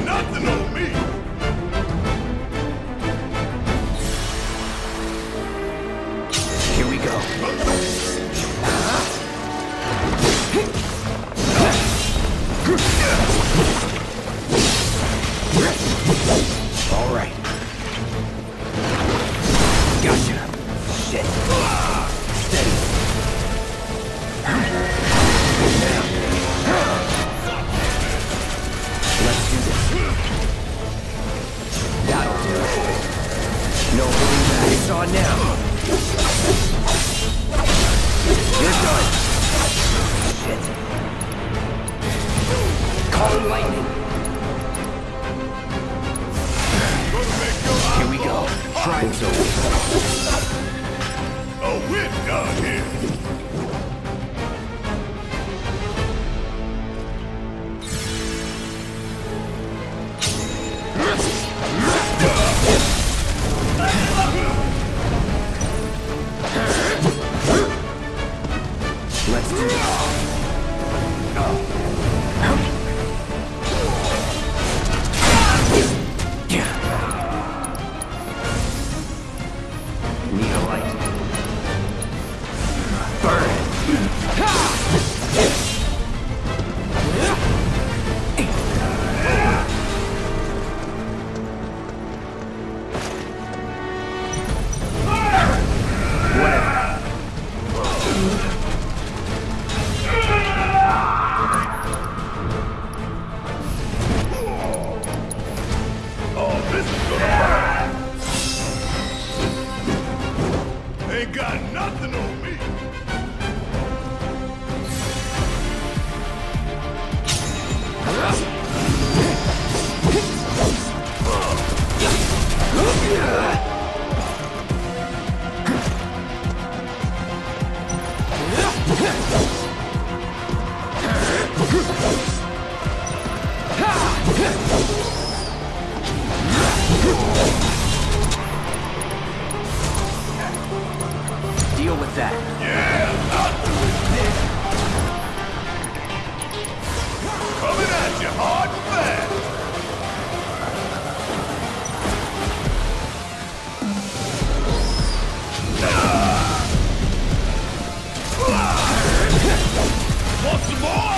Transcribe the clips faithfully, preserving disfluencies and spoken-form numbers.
nothing on me! Here we go. All right. Gotcha. Shit. Steady. Now. Let's do this. That'll do. No holding back. It's on now. You're done. Shit. Call in lightning. Here we go. Try this over. Oh, we're done here. Let's do this. Need a light. Burn it. Ain't got nothing on me. Deal with that. Yeah, I'll do it. Coming at you hard and fast. Want some more?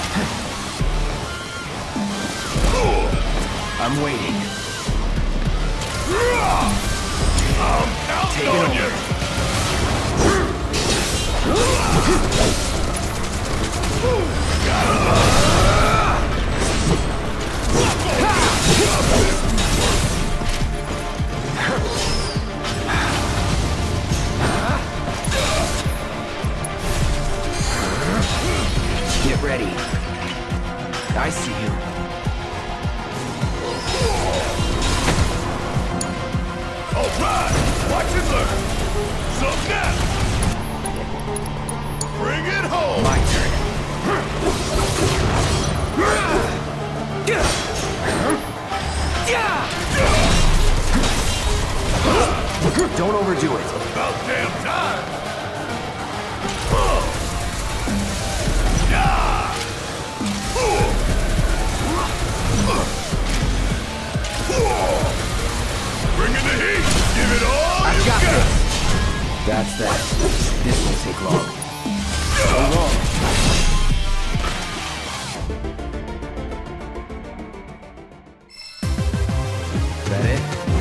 I'm waiting. I'm counting Take it on over. you. Get ready. I see you. All right, watch and learn. So now, bring it home. My turn. Don't overdo it. About damn time. Bring in the heat. Give it all I've you got got. this. That's that. This won't take long. So long. That it?